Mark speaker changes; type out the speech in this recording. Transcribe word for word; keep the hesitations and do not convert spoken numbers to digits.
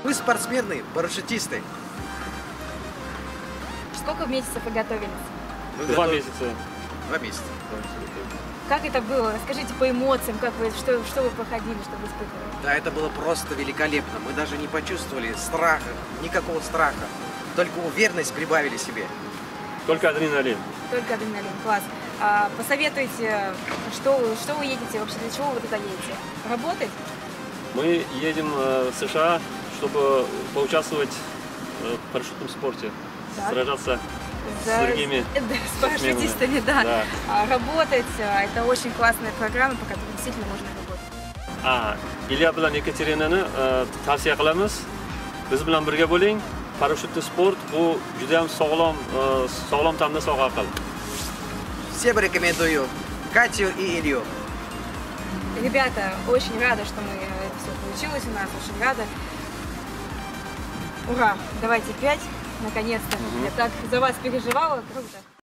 Speaker 1: Мы спортсмены, парашютисты.
Speaker 2: Сколько месяцев вы готовились?
Speaker 1: Мы
Speaker 3: Два
Speaker 1: готов-
Speaker 3: месяца.
Speaker 1: Два месяца.
Speaker 2: Как это было? Расскажите по эмоциям, как вы, что, что вы проходили, что вы испытывали?
Speaker 1: Да, это было просто великолепно. Мы даже не почувствовали страха, никакого страха. Только уверенность прибавили себе.
Speaker 3: Только адреналин.
Speaker 2: Только адреналин, класс. А, посоветуйте, что, вы- что вы едете вообще, для чего вы туда едете? Работать?
Speaker 3: Мы едем э, в США, чтобы поучаствовать э, в парашютном спорте.
Speaker 2: Так.
Speaker 3: Сражаться
Speaker 2: За-
Speaker 3: с другими
Speaker 2: да, с парашютистами, да.
Speaker 3: Да.
Speaker 2: А, работать, а, это очень классная программа, по которой действительно можно работать.
Speaker 3: А, Ilya bilan Ekaterinani e, tavsiya qilamiz. Biz bilan birga bo'ling. Parashyutli sport bu juda ham sog'lom, e, sog'lom ta'minot sovg'a qil.
Speaker 1: Всем рекомендую Катю и Илью.
Speaker 2: Ребята, очень рада, что мы, это все получилось у нас, очень рада. Ура! Давайте пять, наконец-то.
Speaker 3: Мгм.
Speaker 2: Я так за вас переживала, круто.